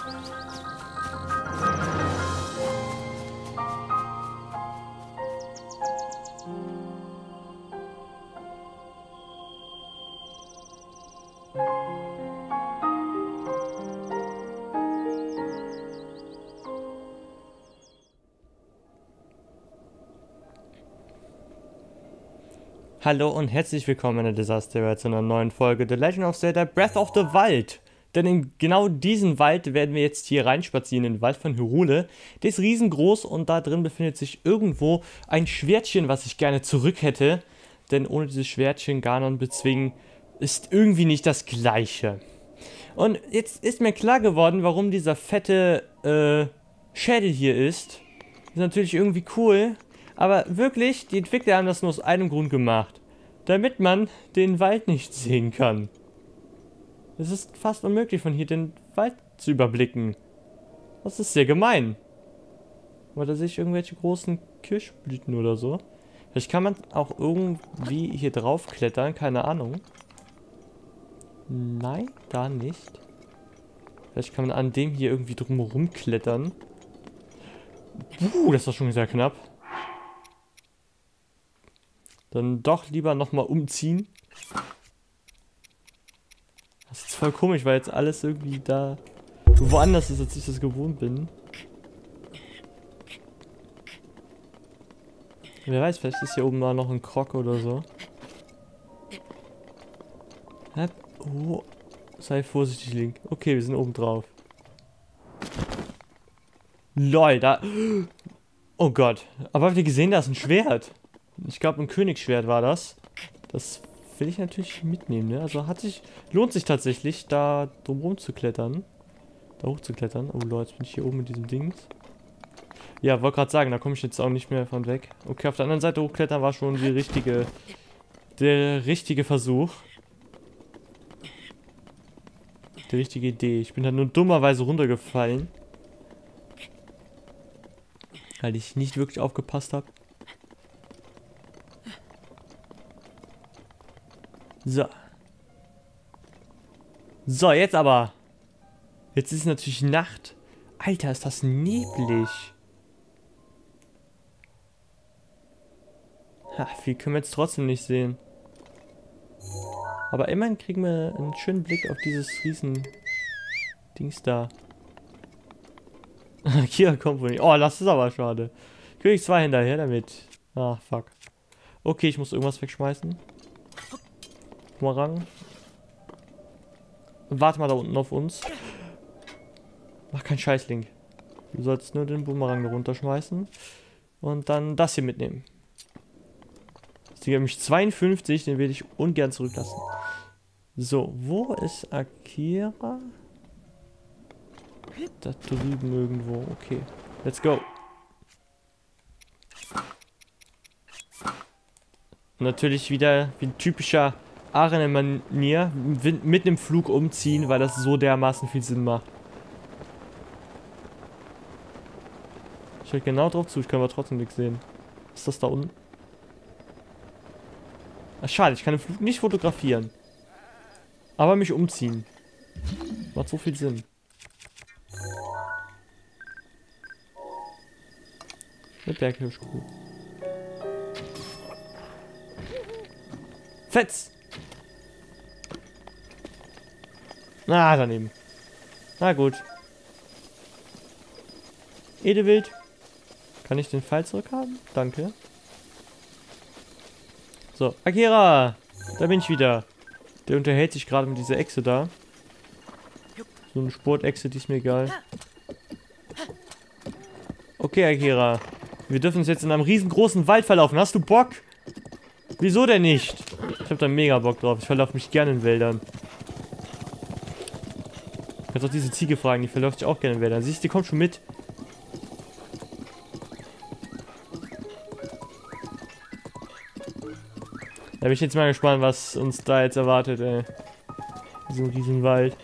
Hallo und herzlich willkommen, meine Disaster, zu einer neuen Folge The Legend of Zelda Breath of the Wild. Denn in genau diesen Wald werden wir jetzt hier reinspazieren, in den Wald von Hyrule. Der ist riesengroß und da drin befindet sich irgendwo ein Schwertchen, was ich gerne zurück hätte. Denn ohne dieses Schwertchen Ganon bezwingen ist irgendwie nicht das Gleiche. Und jetzt ist mir klar geworden, warum dieser fette Schädel hier ist. Ist natürlich irgendwie cool. Aber wirklich, die Entwickler haben das nur aus einem Grund gemacht. Damit man den Wald nicht sehen kann. Es ist fast unmöglich, von hier den Wald zu überblicken. Das ist sehr gemein. Oder da sehe ich irgendwelche großen Kirschblüten oder so. Vielleicht kann man auch irgendwie hier drauf klettern, keine Ahnung. Nein, da nicht. Vielleicht kann man an dem hier irgendwie drumherum klettern. Das war schon sehr knapp. Dann doch lieber nochmal umziehen. Das ist voll komisch, weil jetzt alles irgendwie da woanders ist, als ich das gewohnt bin. Wer weiß, vielleicht ist hier oben mal noch ein Krog oder so. Oh, sei vorsichtig, Link. Okay, wir sind oben drauf. Lol, da... Oh Gott. Aber habt ihr gesehen, da ist ein Schwert. Ich glaube, ein Königsschwert war das. Das will ich natürlich mitnehmen, ne? Also lohnt sich tatsächlich, da drumherum zu klettern. Da hoch zu klettern. Oh Leute, jetzt bin ich hier oben mit diesem Dings. Ja, wollte gerade sagen, da komme ich jetzt auch nicht mehr von weg. Okay, auf der anderen Seite hochklettern war schon der richtige Versuch. Die richtige Idee. Ich bin halt nur dummerweise runtergefallen. Weil ich nicht wirklich aufgepasst habe. So. So, jetzt aber. Jetzt ist natürlich Nacht. Alter, ist das neblig. Ha, viel können wir jetzt trotzdem nicht sehen. Aber immerhin kriegen wir einen schönen Blick auf dieses riesen Dings da. Hier kommt wohl nicht. Oh, das ist aber schade. König 2 hinterher damit. Ah, fuck. Okay, ich muss irgendwas wegschmeißen. Bumerang. Warte mal da unten auf uns. Mach keinen Scheiß, Link. Du sollst nur den Bumerang da runterschmeißen. Und dann das hier mitnehmen. Das Ding hat nämlich 52, den will ich ungern zurücklassen. So, wo ist Akira? Da drüben irgendwo. Okay, let's go. Natürlich wieder wie ein typischer Arene-Manier mit einem Flug umziehen, weil das so dermaßen viel Sinn macht. Ich höre genau drauf zu, ich kann aber trotzdem nichts sehen. Was ist das da unten? Ach, schade, ich kann den Flug nicht fotografieren. Aber mich umziehen. Macht so viel Sinn. Mit Berghirschkuh. Fetz! Ah, daneben. Na gut. Edewild. Kann ich den Pfeil zurückhaben? Danke. So, Akira! Da bin ich wieder. Der unterhält sich gerade mit dieser Echse da. So eine Sportechse, die ist mir egal. Okay, Akira. Wir dürfen uns jetzt in einem riesengroßen Wald verlaufen. Hast du Bock? Wieso denn nicht? Ich hab da mega Bock drauf. Ich verlaufe mich gerne in Wäldern. Du kannst auch diese Ziege fragen, die verläuft sich auch gerne in Wäldern. Siehst du, die kommt schon mit. Da bin ich jetzt mal gespannt, was uns da jetzt erwartet, ey. So ein Riesenwald.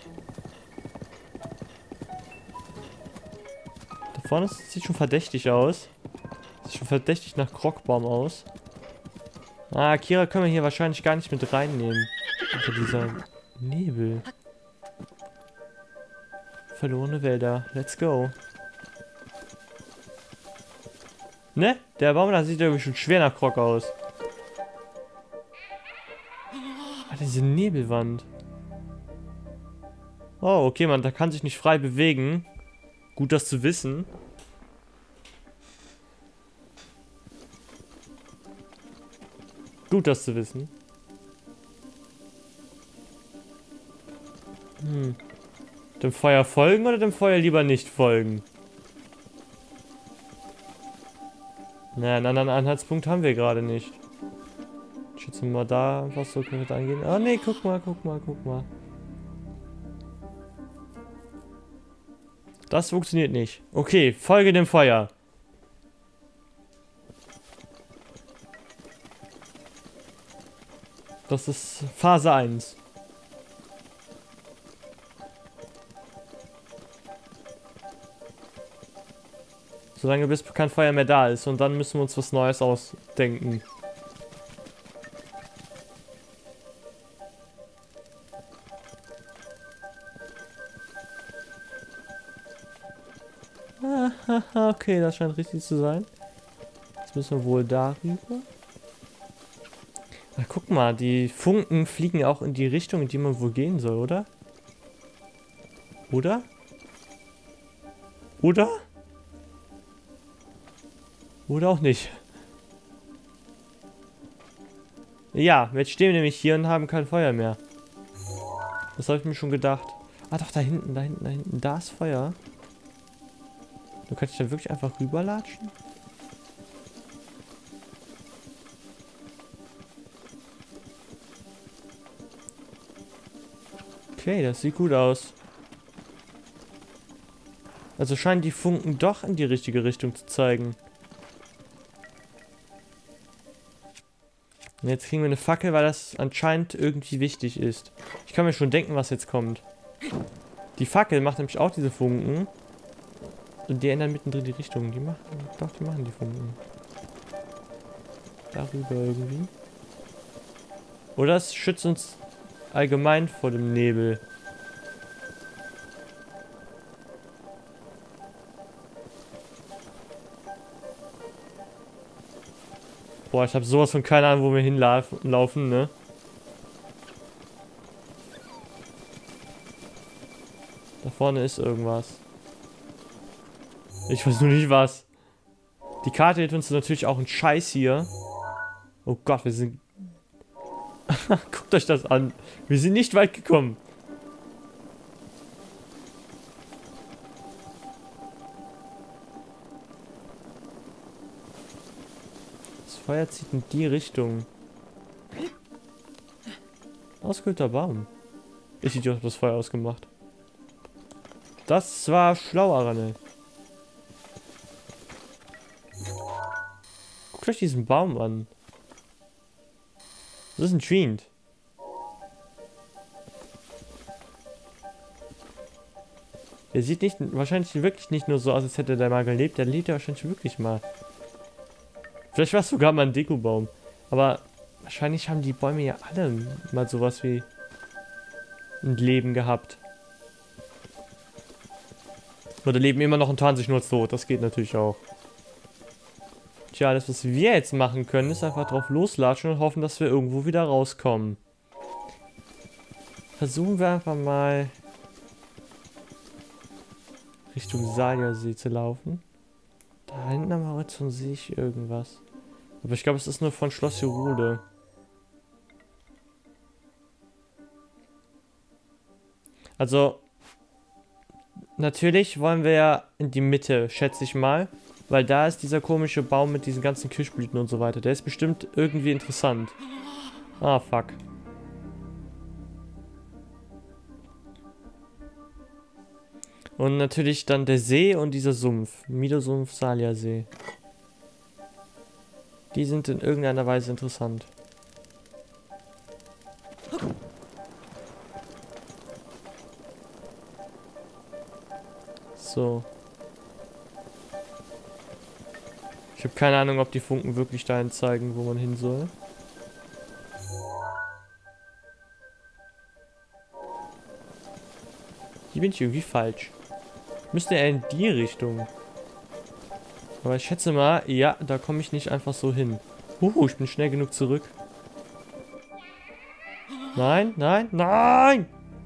Da vorne sieht schon verdächtig aus. Sieht schon verdächtig nach Krogbaum aus. Ah, Akira können wir hier wahrscheinlich gar nicht mit reinnehmen. Also dieser Nebel. Verlorene Wälder. Let's go. Ne? Der Baum da sieht irgendwie schon schwer nach Krog aus. Ah, diese Nebelwand. Oh, okay, man, da kann sich nicht frei bewegen. Gut, das zu wissen. Gut, das zu wissen. Dem Feuer folgen oder dem Feuer lieber nicht folgen? Naja, einen anderen Anhaltspunkt haben wir gerade nicht. Ich schätze mal da, was so könnte angehen. Ah, nee, guck mal, guck mal, guck mal. Das funktioniert nicht. Okay, folge dem Feuer. Das ist Phase 1. Solange bis kein Feuer mehr da ist. Und dann müssen wir uns was Neues ausdenken. Okay, das scheint richtig zu sein. Jetzt müssen wir wohl darüber. Na, guck mal, die Funken fliegen auch in die Richtung, in die man wohl gehen soll, oder? Oder? Oder? Oder auch nicht. Ja, jetzt stehen wir nämlich hier und haben kein Feuer mehr. Das habe ich mir schon gedacht. Ah doch, da hinten, da hinten, da hinten. Da ist Feuer. Du kannst da wirklich einfach rüberlatschen? Okay, das sieht gut aus. Also scheinen die Funken doch in die richtige Richtung zu zeigen. Und jetzt kriegen wir eine Fackel, weil das anscheinend irgendwie wichtig ist. Ich kann mir schon denken, was jetzt kommt. Die Fackel macht nämlich auch diese Funken. Und die ändern mittendrin die Richtung. Die machen, doch, die machen die Funken. Darüber irgendwie. Oder es schützt uns allgemein vor dem Nebel. Boah, ich habe sowas von keine Ahnung, wo wir hinlaufen, ne? Da vorne ist irgendwas. Ich weiß nur nicht was. Die Karte hält uns natürlich auch einen Scheiß hier. Oh Gott, wir sind... Guckt euch das an. Wir sind nicht weit gekommen. Das Feuer zieht in die Richtung. Ausgehöhlter Baum. Ich Idiot, hab das Feuer ausgemacht. Das war schlau, Arane. Guckt euch diesen Baum an. Das ist ein Treant. Der sieht nicht, wahrscheinlich wirklich nicht nur so aus, als hätte der mal gelebt. Der lebt ja wahrscheinlich wirklich mal. Vielleicht war es sogar mal ein Dekobaum. Aber wahrscheinlich haben die Bäume ja alle mal sowas wie ein Leben gehabt. Oder leben immer noch und tarnen sich nur tot. Das geht natürlich auch. Tja, das, was wir jetzt machen können, ist einfach drauf loslatschen und hoffen, dass wir irgendwo wieder rauskommen. Versuchen wir einfach mal Richtung Saliasee zu laufen. Da hinten am Horizont sehe ich irgendwas. Aber ich glaube, es ist nur von Schloss Hyrule. Also, natürlich wollen wir ja in die Mitte, schätze ich mal. Weil da ist dieser komische Baum mit diesen ganzen Kirschblüten und so weiter. Der ist bestimmt irgendwie interessant. Ah, fuck. Und natürlich dann der See und dieser Sumpf. Mido-Sumpf, Saliasee. Die sind in irgendeiner Weise interessant. So. Ich habe keine Ahnung, ob die Funken wirklich dahin zeigen, wo man hin soll. Hier bin ich irgendwie falsch. Müsste er in die Richtung. Aber ich schätze mal, ja, da komme ich nicht einfach so hin. Ich bin schnell genug zurück. Nein, nein, nein!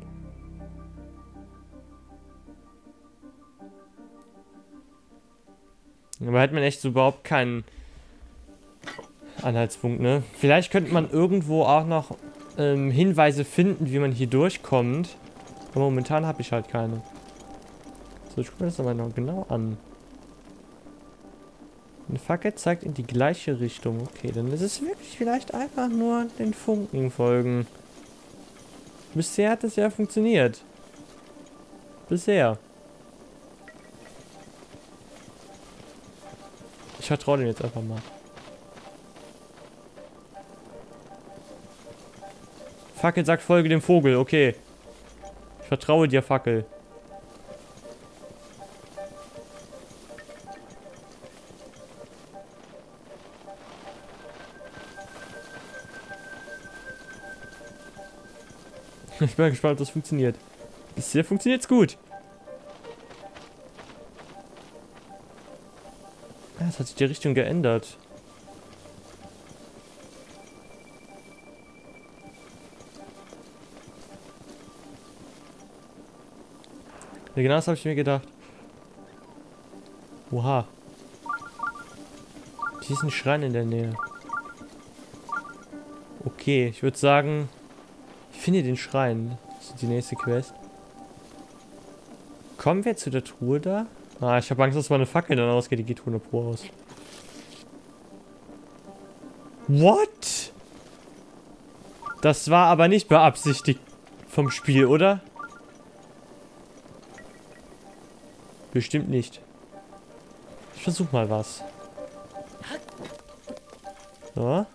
Aber hat man echt so überhaupt keinen Anhaltspunkt, ne? Vielleicht könnte man irgendwo auch noch Hinweise finden, wie man hier durchkommt. Aber momentan habe ich halt keine. So, ich gucke mir das aber noch genau an. Eine Fackel zeigt in die gleiche Richtung. Okay, dann ist es wirklich vielleicht einfach nur den Funken folgen. Bisher hat es ja funktioniert. Bisher. Ich vertraue dem jetzt einfach mal. Fackel sagt, folge dem Vogel. Okay. Ich vertraue dir, Fackel. Ich bin gespannt, ob das funktioniert. Bisher funktioniert es gut. Ah, jetzt hat sich die Richtung geändert. Ja, genau das habe ich mir gedacht. Oha. Hier ist ein Schrein in der Nähe. Okay, ich würde sagen, ich finde den Schrein. Das ist die nächste Quest. Kommen wir zu der Truhe da? Ah, ich habe Angst, dass meine Fackel dann ausgeht. Die geht 100 Pro aus. What? Das war aber nicht beabsichtigt vom Spiel, oder? Bestimmt nicht. Ich versuch mal was. So.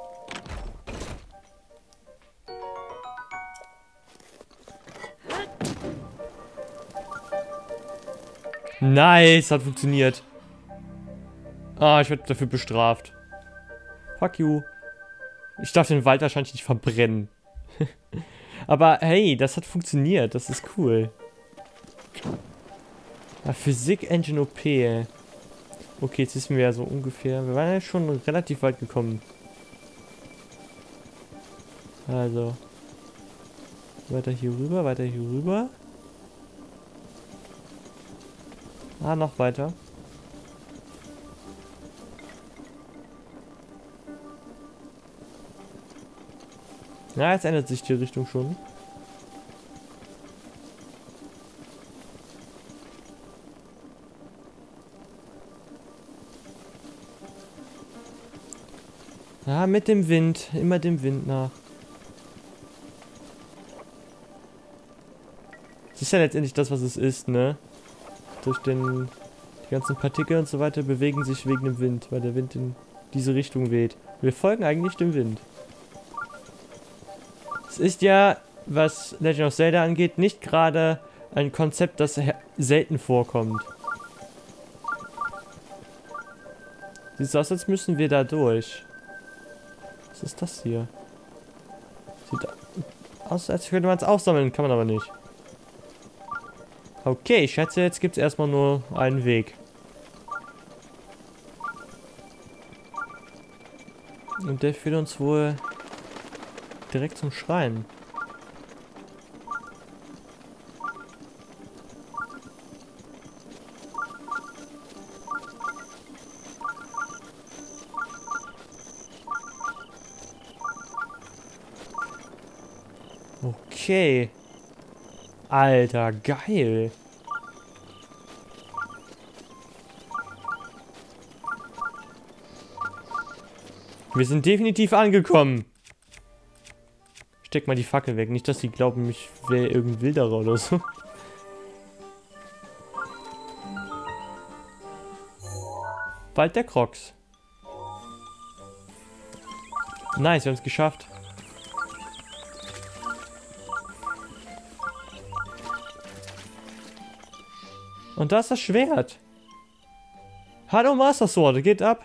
Nice, hat funktioniert. Ah, ich werde dafür bestraft. Fuck you. Ich darf den Wald wahrscheinlich nicht verbrennen. Aber hey, das hat funktioniert. Das ist cool. Ja, Physik Engine OP. Okay, jetzt wissen wir ja so ungefähr. Wir waren ja schon relativ weit gekommen. Also. Weiter hier rüber, weiter hier rüber. Ah, noch weiter. Ja, jetzt ändert sich die Richtung schon. Ja, mit dem Wind. Immer dem Wind nach. Das ist ja letztendlich das, was es ist, ne? Durch die ganzen Partikel und so weiter bewegen sich wegen dem Wind, weil der Wind in diese Richtung weht. Wir folgen eigentlich dem Wind. Es ist ja, was Legend of Zelda angeht, nicht gerade ein Konzept, das selten vorkommt. Sieht so aus, als müssen wir da durch. Was ist das hier? Sieht aus, als könnte man es aufsammeln, kann man aber nicht. Okay, ich schätze, jetzt gibt es erstmal nur einen Weg. Und der führt uns wohl direkt zum Schrein. Okay. Alter, geil. Wir sind definitiv angekommen. Steck mal die Fackel weg. Nicht, dass die glauben, ich wäre irgendein Wilderer oder so. Wald der Crocs. Nice, wir haben es geschafft. Und da ist das Schwert. Hallo Master Sword, geht ab.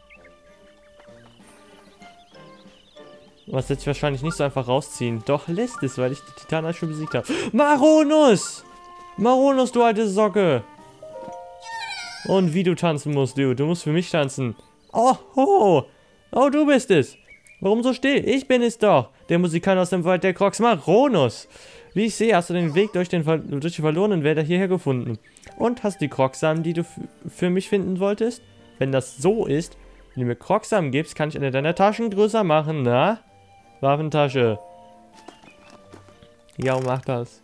Was lässt sich wahrscheinlich nicht so einfach rausziehen. Doch lässt es, weil ich die Titanen schon besiegt habe. Maronus! Maronus, du alte Socke! Und wie du tanzen musst, du. Du musst für mich tanzen. Oh, oh, oh, du bist es. Warum so still? Ich bin es doch. Der Musikant aus dem Wald der Crocs, Maronus. Wie ich sehe, hast du den Weg durch die verlorenen Wälder hierher gefunden. Und hast du die Crocs-Samen, die du für mich finden wolltest? Wenn das so ist, wenn du mir Crocs-Samen gibst, kann ich eine deiner Taschen größer machen, na? Waffentasche. Ja, mach das.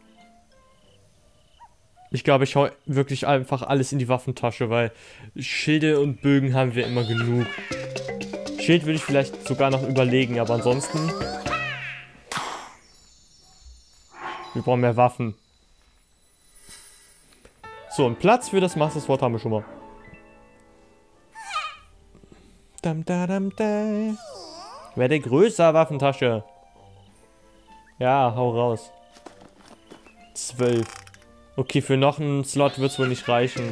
Ich glaube, ich hau wirklich einfach alles in die Waffentasche, weil Schilde und Bögen haben wir immer genug. Schild würde ich vielleicht sogar noch überlegen, aber ansonsten... Wir brauchen mehr Waffen. So, und Platz für das Master Sword haben wir schon mal. Werde größer, Waffentasche. Ja, hau raus. 12. Okay, für noch einen Slot wird es wohl nicht reichen.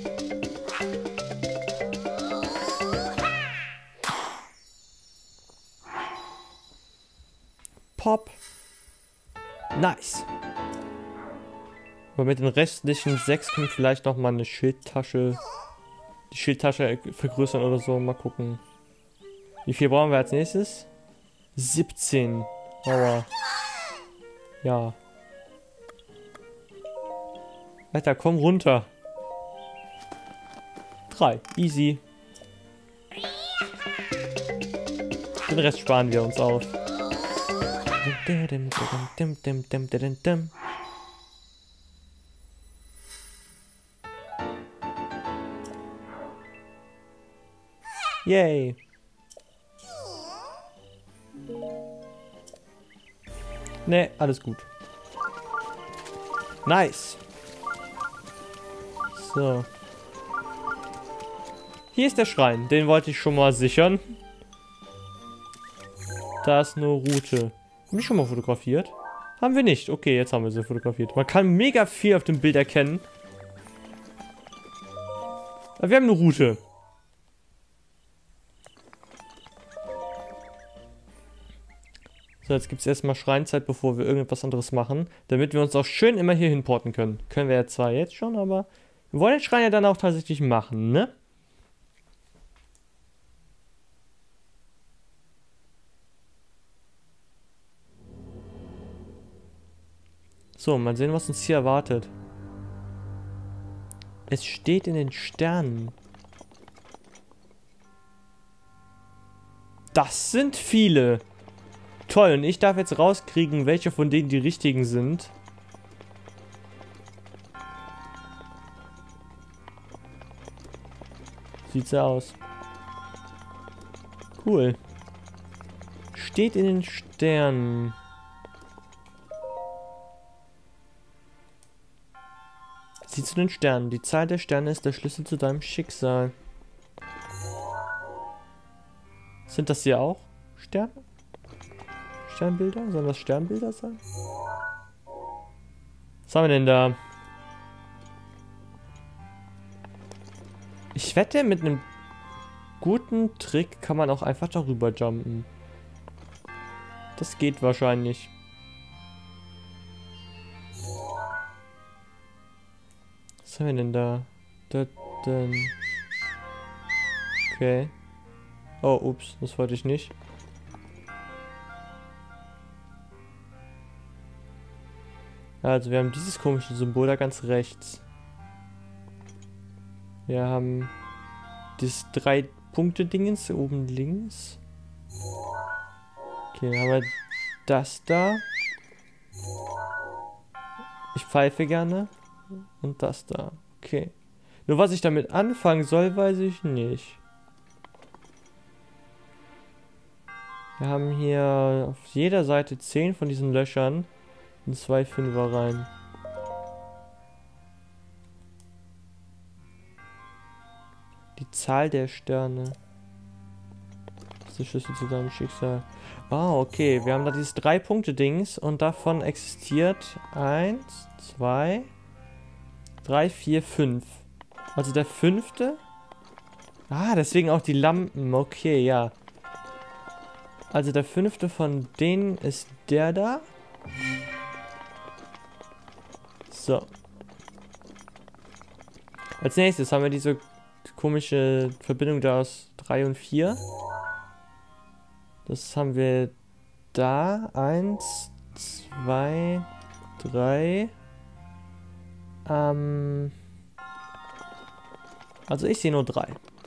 Pop. Nice. Aber mit den restlichen 6 kommt vielleicht noch mal eine Schildtasche. Die Schildtasche vergrößern oder so. Mal gucken. Wie viel brauchen wir als nächstes? 17. Aua. Ja. Alter, komm runter. 3. Easy. Den Rest sparen wir uns auf. Yay. Ne, alles gut. Nice. So. Hier ist der Schrein. Den wollte ich schon mal sichern. Da ist eine Route. Haben wir schon mal fotografiert? Haben wir nicht. Okay, jetzt haben wir sie fotografiert. Man kann mega viel auf dem Bild erkennen. Aber wir haben eine Route. So, jetzt gibt es erstmal Schreinzeit, bevor wir irgendetwas anderes machen. Damit wir uns auch schön immer hier hinporten können. Können wir ja zwar jetzt schon, aber wir wollen den Schrein ja dann auch tatsächlich machen, ne? So, mal sehen, was uns hier erwartet. Es steht in den Sternen. Das sind viele. Toll, und ich darf jetzt rauskriegen, welche von denen die richtigen sind. Sieht so aus. Cool. Steht in den Sternen. Sieh zu den Sternen. Die Zahl der Sterne ist der Schlüssel zu deinem Schicksal. Sind das hier auch Sterne? Sternbilder? Sollen das Sternbilder sein? Was haben wir denn da? Ich wette, mit einem guten Trick kann man auch einfach darüber jumpen. Das geht wahrscheinlich. Was haben wir denn da? Okay. Oh, ups, das wollte ich nicht. Also, wir haben dieses komische Symbol da ganz rechts. Wir haben dieses 3-Punkte-Dingens oben links. Okay, dann haben wir das da. Ich pfeife gerne. Und das da. Okay. Nur was ich damit anfangen soll, weiß ich nicht. Wir haben hier auf jeder Seite 10 von diesen Löchern und 2 Fünfer rein. Die Zahl der Sterne. Das ist der Schlüssel zu deinem Schicksal. Ah, okay. Wir haben da dieses 3-Punkte-Dings und davon existiert 1, 2, 3, 4, 5. Also der 5. Ah, deswegen auch die Lampen. Okay, ja. Also der 5. von denen ist der da. So. Als nächstes haben wir diese komische Verbindung da aus 3 und 4. Das haben wir da. 1, 2, 3. Also ich sehe nur 3.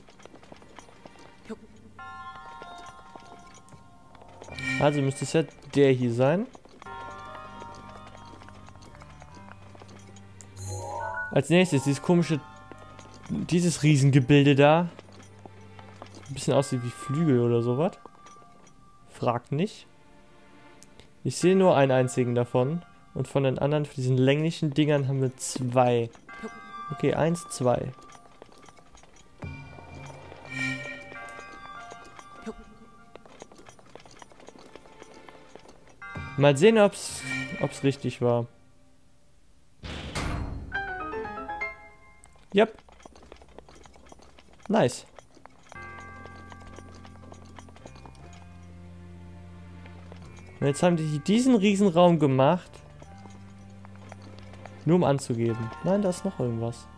Also müsste es ja der hier sein. Als nächstes dieses Riesengebilde da. Ein bisschen aussieht wie Flügel oder sowas. Fragt nicht. Ich sehe nur einen einzigen davon. Und von den anderen, von diesen länglichen Dingern, haben wir 2. Okay, 1, 2. Mal sehen, ob's richtig war. Yep. Nice. Und jetzt haben die diesen Riesenraum gemacht. Nur um anzugeben. Nein, da ist noch irgendwas.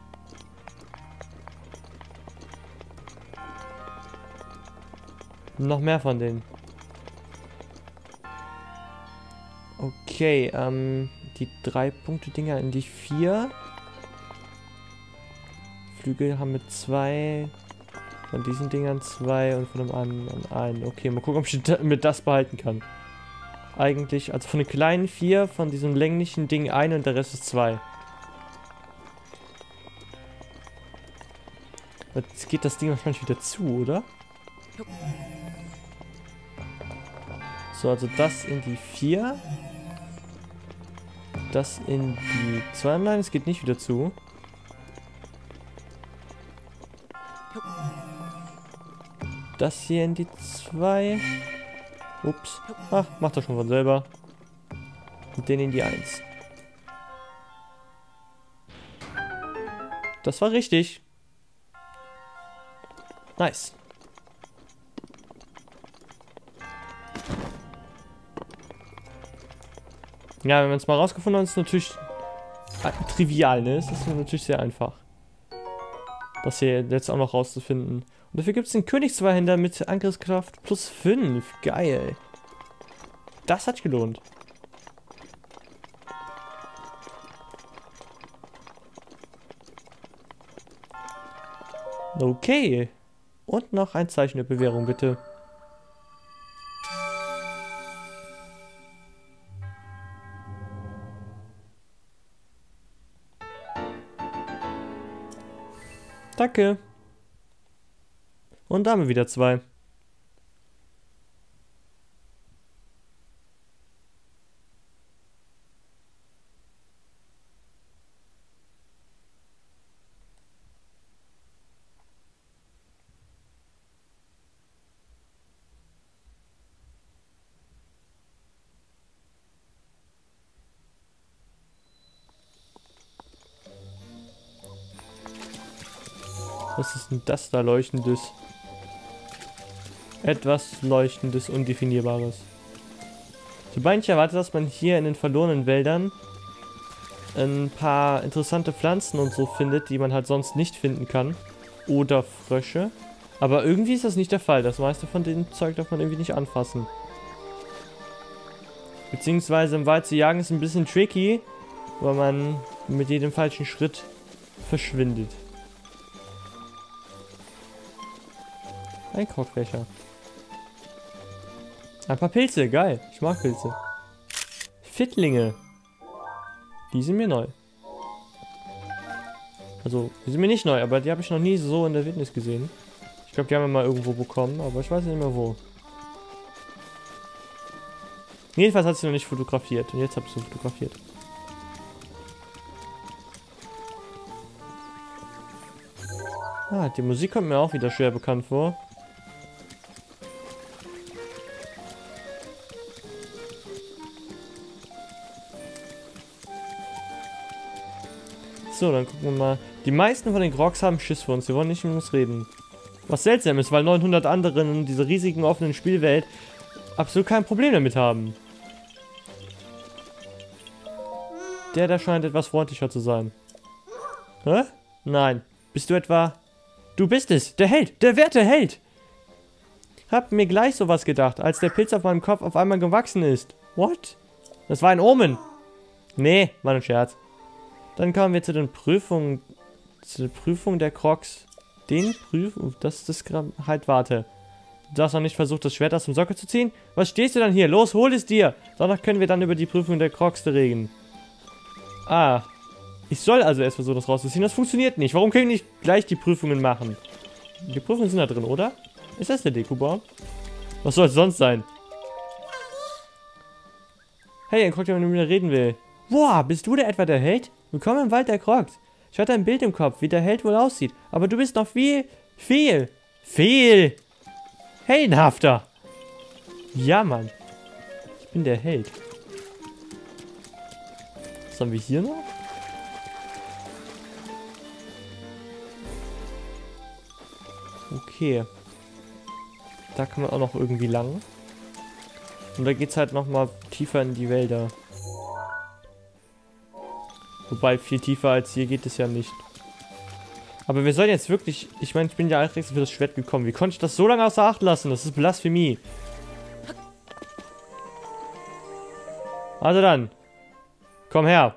Noch mehr von denen. Okay, die 3-Punkte-Dinger in die 4. Flügel haben mit 2. Von diesen Dingern 2 und von dem anderen 1. Okay, mal gucken, ob ich mit das behalten kann. Eigentlich, also von den kleinen 4, von diesem länglichen Ding 1 und der Rest ist 2. Jetzt geht das Ding wahrscheinlich wieder zu, oder? So, also das in die 4. Das in die 2. Nein, es geht nicht wieder zu. Das hier in die 2. Ups. Ach, macht das schon von selber. Und den in die 1. Das war richtig. Nice. Ja, wenn wir es mal rausgefunden haben, ist es natürlich trivial, ne? Es ist natürlich sehr einfach. Das hier jetzt auch noch rauszufinden. Und dafür gibt es den Königszweihänder mit Angriffskraft plus 5. Geil. Das hat sich gelohnt. Okay. Und noch ein Zeichen der Bewährung, bitte. Danke. Und da haben wir wieder 2. Was ist denn das da leuchtendes? Etwas leuchtendes, undefinierbares. Sobald ich erwarte, dass man hier in den verlorenen Wäldern ein paar interessante Pflanzen und so findet, die man halt sonst nicht finden kann. Oder Frösche. Aber irgendwie ist das nicht der Fall. Das meiste von dem Zeug darf man irgendwie nicht anfassen. Beziehungsweise im Wald zu jagen ist ein bisschen tricky, weil man mit jedem falschen Schritt verschwindet. Ein Kochfächer. Ein paar Pilze, geil. Ich mag Pilze. Fittlinge. Die sind mir neu. Also, die sind mir nicht neu, aber die habe ich noch nie so in der Wildnis gesehen. Ich glaube, die haben wir mal irgendwo bekommen, aber ich weiß nicht mehr wo. Jedenfalls hat sie noch nicht fotografiert und jetzt habe ich sie fotografiert. Ah, die Musik kommt mir auch wieder schwer bekannt vor. So, dann gucken wir mal. Die meisten von den Grogs haben Schiss vor uns. Sie wollen nicht mit uns reden. Was seltsam ist, weil 900 andere in dieser riesigen offenen Spielwelt absolut kein Problem damit haben. Der da scheint etwas freundlicher zu sein. Hä? Nein. Bist du etwa... Du bist es, der Held, der werte Held! Hab mir gleich sowas gedacht, als der Pilz auf meinem Kopf auf einmal gewachsen ist. What? Das war ein Omen. Nee, war ein Scherz. Dann kommen wir zu den Prüfungen. Zu der Prüfung der Crocs. Das ist gerade... Halt, warte. Du hast noch nicht versucht, das Schwert aus dem Sockel zu ziehen? Was stehst du dann hier? Los, hol es dir! Danach können wir dann über die Prüfung der Crocs reden. Ah. Ich soll also erst versuchen, das rauszuziehen. Das funktioniert nicht. Warum können wir nicht gleich die Prüfungen machen? Die Prüfungen sind da drin, oder? Ist das der Dekobaum? Was soll es sonst sein? Hey, guck dir, wenn du mit mir reden will. Boah, bist du etwa der Held? Willkommen im Wald der Crocs. Ich hatte ein Bild im Kopf, wie der Held wohl aussieht. Aber du bist noch viel heldenhafter. Ja, Mann. Ich bin der Held. Was haben wir hier noch? Okay. Da kann man auch noch irgendwie lang. Und da geht es halt nochmal tiefer in die Wälder. Wobei, viel tiefer als hier geht es ja nicht. Aber wir sollen jetzt wirklich... Ich meine, ich bin ja eigentlich für das Schwert gekommen. Wie konnte ich das so lange außer Acht lassen? Das ist Blasphemie. Also dann. Komm her.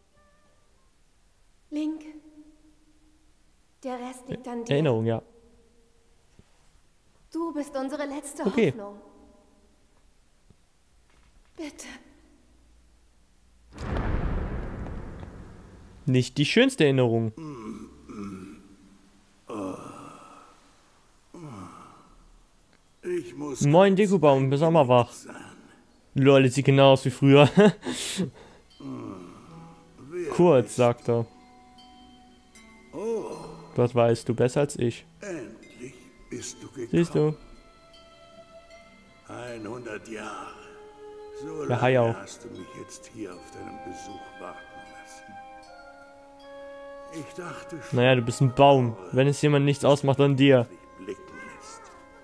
Link. Der Rest liegt an dir. Erinnerung, ja. Du bist unsere letzte Okay. Hoffnung. Bitte. Nicht die schönste Erinnerung. Ich muss Moin Dekobaum, bist auch mal wach. Lol, sieht genau aus wie früher. Kurz, sagt er. Das weißt du besser als ich. Endlich bist du gekommen. Siehst du? 100 Jahre. So Der Hai lange auch. hast du mich jetzt hier auf deinen Besuch warten lassen. Ich dachte schon, Naja, du bist ein Baum. Wenn es jemand nichts ausmacht, an dir. dich blicken lässt.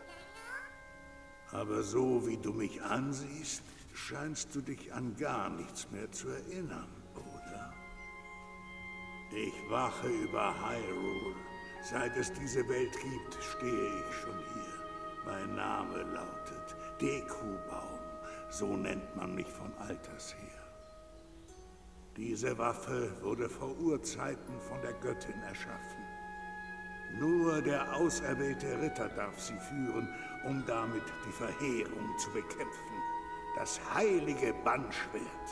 Aber so wie du mich ansiehst, scheinst du dich an gar nichts mehr zu erinnern, oder? Ich wache über Hyrule. Seit es diese Welt gibt, stehe ich schon hier. Mein Name lautet Dekobaum. So nennt man mich von alters her. Diese Waffe wurde vor Urzeiten von der Göttin erschaffen. Nur der auserwählte Ritter darf sie führen, um damit die Verheerung zu bekämpfen. Das heilige Bannschwert.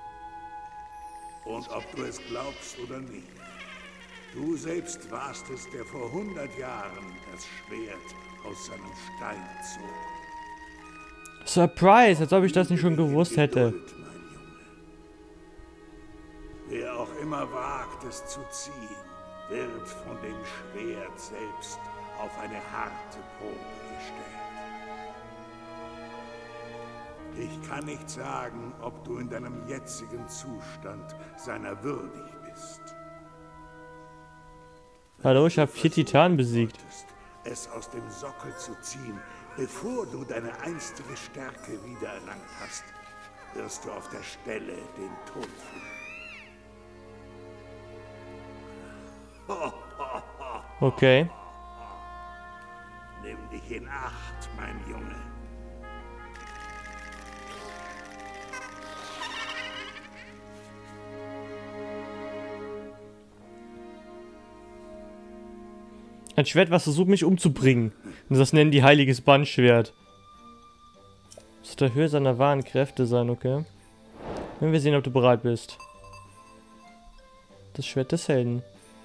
Und ob du es glaubst oder nicht, du selbst warst es, der vor 100 Jahren das Schwert aus seinem Stein zog. Surprise, als ob ich das nicht schon gewusst hätte. Geduld, mein Junge. Wer auch immer wagt, es zu ziehen, wird von dem Schwert selbst auf eine harte Probe gestellt. Ich kann nicht sagen, ob du in deinem jetzigen Zustand seiner würdig bist. Hallo, ich habe 4 Titanen besiegt. Es aus dem Sockel zu ziehen, bevor du deine einstige Stärke wiedererlangt hast, wirst du auf der Stelle den Tod finden. Okay. Nimm dich in Acht, mein Junge. Ein Schwert, was versucht mich umzubringen. Und das nennen die heiliges Bannschwert. Das wird der Höhe seiner wahren Kräfte sein, okay? Wenn wir sehen, ob du bereit bist. Das Schwert des Helden.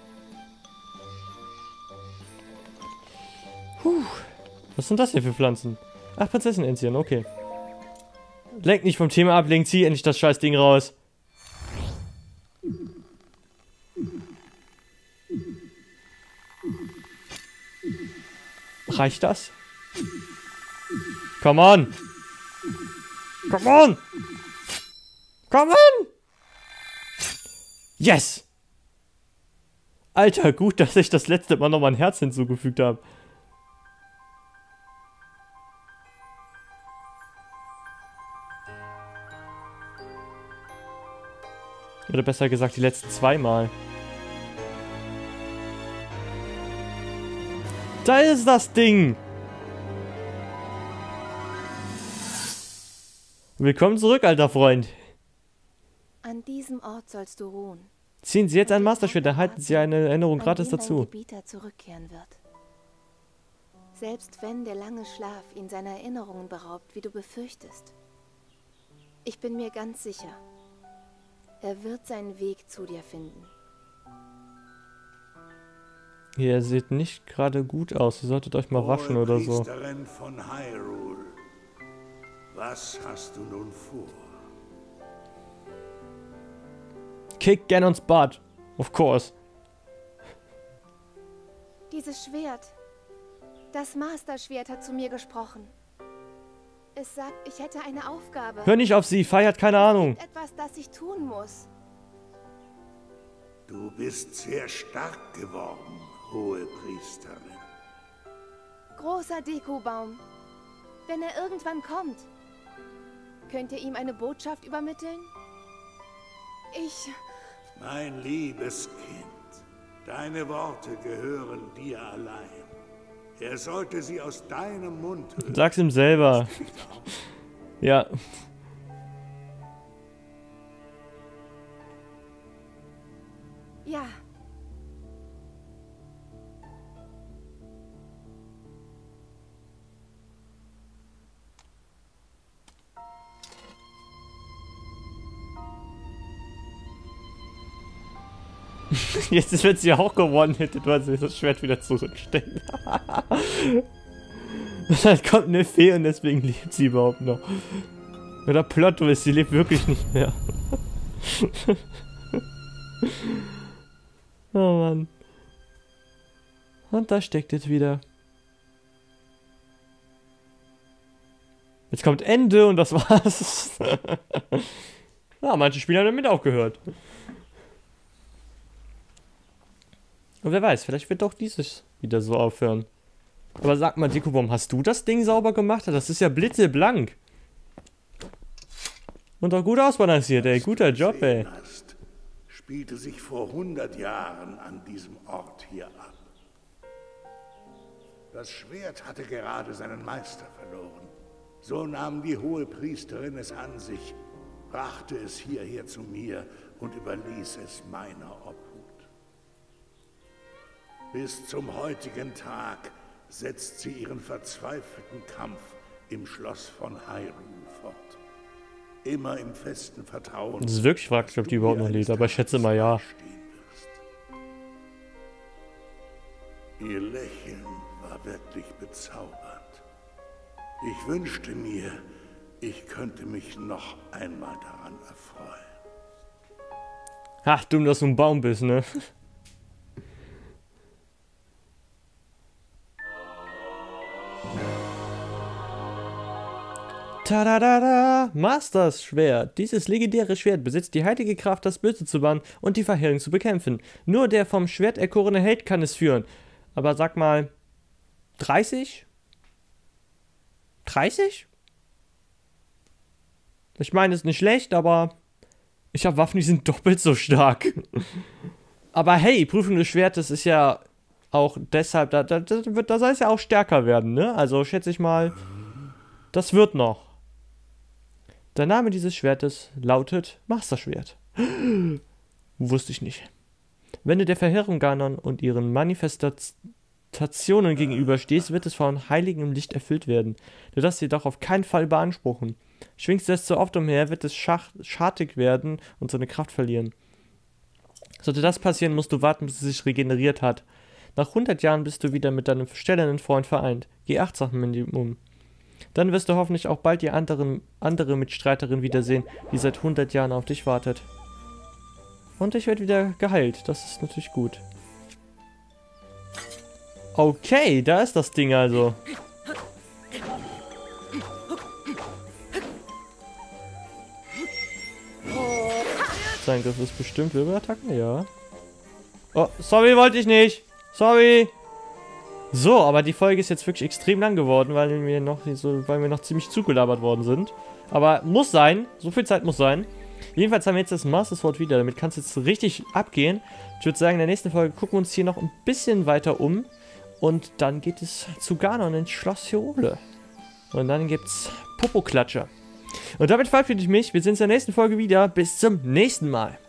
Was sind das hier für Pflanzen? Ach, Prinzessin-Enzian, okay. Lenk nicht vom Thema ab, Link, zieh endlich das scheiß Ding raus. Reicht das? Come on! Come on! Come on! Yes! Alter, gut, dass ich das letzte Mal nochmal ein Herz hinzugefügt habe. Oder besser gesagt, die letzten 2 Mal. Da ist das Ding! Willkommen zurück, alter Freund. An diesem Ort sollst du ruhen. Ziehen Sie jetzt ein Masterschwert, erhalten Sie eine Erinnerung gratis dazu. Dein Gebieter zurückkehren wird. Selbst wenn der lange Schlaf ihn seiner Erinnerungen beraubt, wie du befürchtest. Ich bin mir ganz sicher, er wird seinen Weg zu dir finden. Ihr seht nicht gerade gut aus. Ihr solltet euch mal waschen oder so. Priesterin von Hyrule, was hast du nun vor? Kick Ganons butt. Of course. Dieses Schwert. Das Masterschwert hat zu mir gesprochen. Es sagt, ich hätte eine Aufgabe. Hör nicht auf sie, Fei hat keine Ahnung. Etwas, das ich tun muss. Du bist sehr stark geworden, hohe Priesterin. Großer Deku-Baum. Wenn er irgendwann kommt, könnt ihr ihm eine Botschaft übermitteln? Mein liebes Kind, deine Worte gehören dir allein. Er sollte sie aus deinem Mund hören. Sag's ihm selber. Ja. Ja. Jetzt wird sie auch gewonnen, hätte weil sie das Schwert wieder zurücksteckt. Und dann kommt eine Fee und deswegen lebt sie überhaupt noch. Oder Plot-Twist, sie lebt wirklich nicht mehr. Oh Mann. Und da steckt jetzt wieder. Jetzt kommt Ende und das war's. Ja, manche Spieler haben damit aufgehört. Und wer weiß, vielleicht wird doch dieses wieder so aufhören. Aber sag mal, Deku-Baum, hast du das Ding sauber gemacht? Das ist ja blitzeblank. Und auch gut ausbalanciert, ey. Guter Job, ey. Spielte sich vor 100 Jahren an diesem Ort hier ab. Das Schwert hatte gerade seinen Meister verloren. So nahm die hohe Priesterin es an sich, brachte es hierher zu mir und überließ es meiner Obhut. Bis zum heutigen Tag setzt sie ihren verzweifelten Kampf im Schloss von Hyrule fort. Immer im festen Vertrauen. Das ist wirklich fraglich, ob die überhaupt noch lebt, aber ich schätze mal ja. Ihr Lächeln war wirklich bezaubernd. Ich wünschte mir, ich könnte mich noch einmal daran erfreuen. Ach, dumm, dass du ein Baum bist, ne? Tadadada! Masters Schwert. Dieses legendäre Schwert besitzt die heilige Kraft, das Böse zu bannen und die Verheerung zu bekämpfen. Nur der vom Schwert erkorene Held kann es führen. Aber sag mal, 30? 30? Ich meine, ist nicht schlecht, aber ich habe Waffen, die sind doppelt so stark. Aber hey, Prüfung des Schwertes ist ja auch deshalb, da soll es ja auch stärker werden, ne? Also schätze ich mal, das wird noch. Der Name dieses Schwertes lautet Masterschwert. Wusste ich nicht. Wenn du der Verheerung Ganon und ihren Manifestationen gegenüberstehst, wird es von heiligem Licht erfüllt werden. Du darfst jedoch auf keinen Fall beanspruchen. Schwingst du es zu oft umher, wird es schattig werden und seine Kraft verlieren. Sollte das passieren, musst du warten, bis es sich regeneriert hat. Nach 100 Jahren bist du wieder mit deinem stellenden Freund vereint. Geh achtsam mit ihm um. Dann wirst du hoffentlich auch bald die andere Mitstreiterin wiedersehen, die seit 100 Jahren auf dich wartet. Und ich werde wieder geheilt. Das ist natürlich gut. Okay, da ist das Ding also. Sein Griff ist bestimmt Wirbelattacken, ja. Oh, sorry, wollte ich nicht. Sorry. So, aber die Folge ist jetzt wirklich extrem lang geworden, weil wir noch ziemlich zugelabert worden sind. Aber muss sein. So viel Zeit muss sein. Jedenfalls haben wir jetzt das Master Sword wieder. Damit kann es jetzt richtig abgehen. Ich würde sagen, in der nächsten Folge gucken wir uns hier noch ein bisschen weiter um. Und dann geht es zu Ganon ins Schloss Hyrule. Und dann gibt's Popoklatsche. Und damit verabschiede ich mich. Wir sehen uns in der nächsten Folge wieder. Bis zum nächsten Mal.